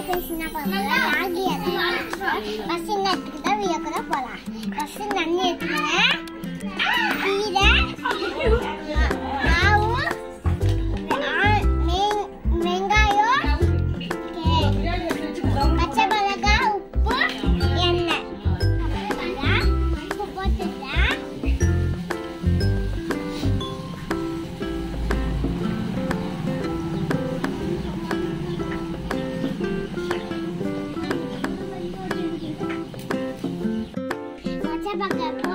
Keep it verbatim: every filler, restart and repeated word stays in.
பேசினா பாருங்க ராகி அதை ஃபர்ஸ்ட் என்ன எடுத்துக்கிட்டா வியக்கற போலாம். ஃபர்ஸ்ட் நன்னி எடுத்துக்கங்க. கீரை மாவு வெங்காயம் பச்சை மிளகாய் உப்பு எண்ணெய் உப்பு போட்டுட்டேன். பச்சை மிளகாய்